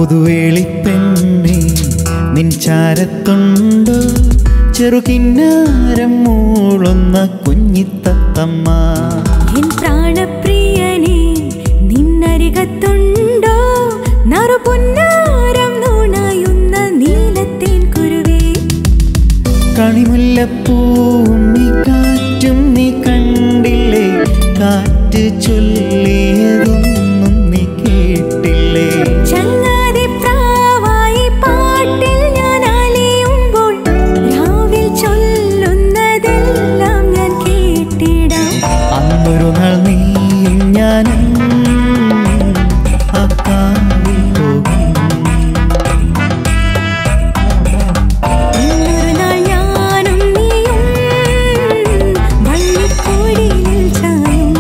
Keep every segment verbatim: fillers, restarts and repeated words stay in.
പുതുവേളിപ്പെണ്ണേ നിൻ ചാരത്തുണ്ടോ ചെറുകിന്നാരം മൂളുന്ന കുഞ്ഞിത്തത്തമ്മ. എൻ പ്രാണപ്രിയനേ നിന്നരികത്തുണ്ടോ നറുപൊന്നാരം നുണയുന്ന നീലത്തേൻ കുരുവേ. കണിമുല്ലപ്പൂവും നീ കാറ്റും നീ കണ്ടില്ലേ, കാറ്റ് ചൊല്ലിയതൊന്നും നീ കേട്ടില്ലേ. ചങ്ങാതി പ്രാവായി പാട്ടിൽ ഞാൻ അലിയുമ്പോൾ രാവിൽ ചൊല്ലുന്നതെല്ലാം ഞാൻ കേട്ടിടാം. അന്നൊരു നാൾ നീയും ഞാനും ആ കാവിൽ പോകും. അന്നൊരു നാൾ ഞാനും നീയും വള്ളിക്കൊടിയിൽ ചായും.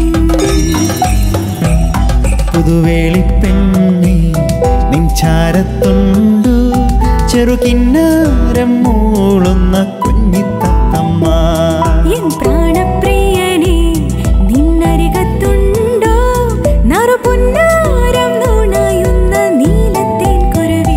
പുതുവേളിപ്പെണ്ണേ നിൻ ചാരത്തുണ്ടോ ചെറുകിന്നാരം മൂളുന്ന കുഞ്ഞിത്തത്തമ്മ. എൻ പ്രാണപ്രിയനേ നിന്നരികത്തുണ്ടോ നറുപൊന്നാരം നുണയുന്ന നീലത്തേൻ കുരുവേ.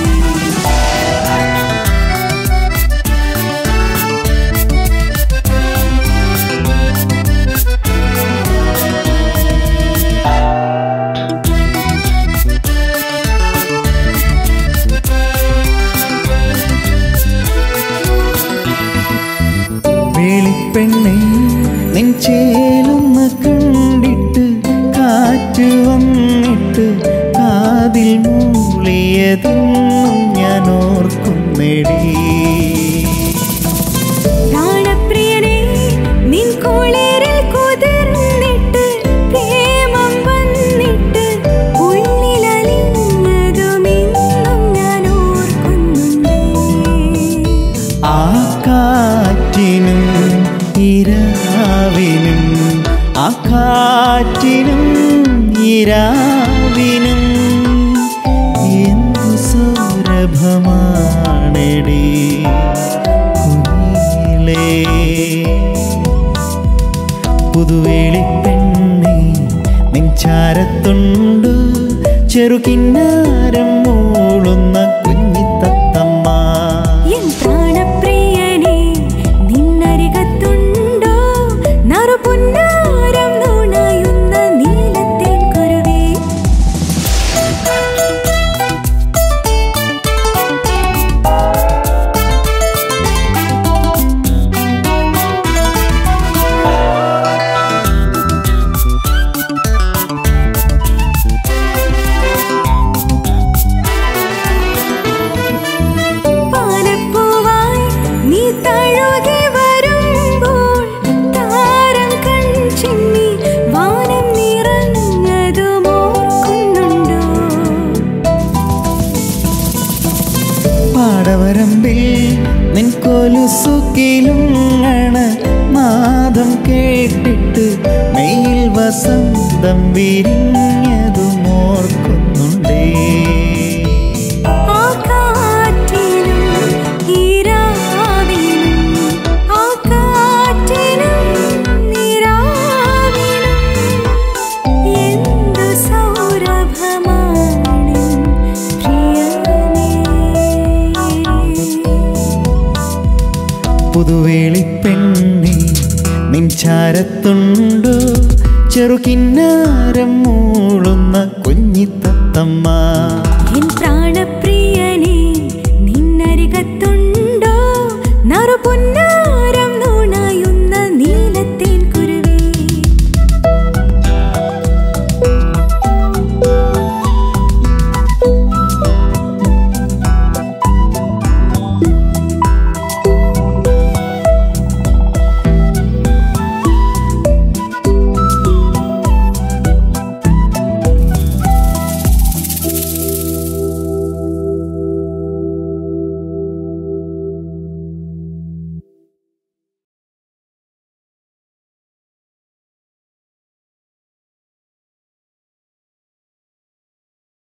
വേളിപ്പെണ്ണേ നിൻ ചേലൊന്ന് കണ്ടിട്ട് കാറ്റ് വന്നിട്ട് കാതിൽ മൂളിയതൊന്നും ഞാൻ ഓർക്കുന്നേടി. പ്രാണപ്രിയനേ നിൻ കുളിരിൽ കുതിർന്നിട്ട് പ്രേമം വന്നിട്ട് ഉള്ളിലലിഞ്ഞതുമെന്നും ഞാൻ ഓർക്കുന്നുണ്ട്. ആ കാറ്റിനും ഇരാവിനും ആ കാറ്റിനും ഇരാവിനും എന്തു സൗരഭമാണെടി കുയിലേ. പുതുവേളിപ്പെണ്ണേ നിൻ ചാരത്തുണ്ടോ ചെറുകിന്നാരം മൂളുന്ന കുഞ്ഞിത്തത്തമ്മ. എൻ പ്രാണപ്രിയനേ നിന്നരികത്തുണ്ടോ നറുപൊന്നാരം നുണയുന്ന നീലത്തേൻ കുരുവേ. പാലപ്പൂവായി നീ തഴുകി വരുമ്പോൾ താരം കൺചിമ്മി വാനം നിറഞ്ഞതും ഓർക്കുന്നുണ്ടോ. പാടവരമ്പിൽ നിൻ കൊലുസുക്കിലുങ്ങണ നാദം കേട്ടിട്ട് മെയിൽ വസന്തം വിരിഞ്ഞതും ഓർക്കുന്നുണ്ടേ. ആ കാറ്റിനും ഈരാവിനും ആ കാറ്റിനും ഈരാവിനും എന്തു സൗരഭമാണ് പ്രിയനേ. പുതുവേളിപ്പെണ്ണേ നിൻ ചാരത്തുണ്ടോ ചെറുകിന്നാരം മൂളുന്ന കുഞ്ഞിത്തത്തമ്മ.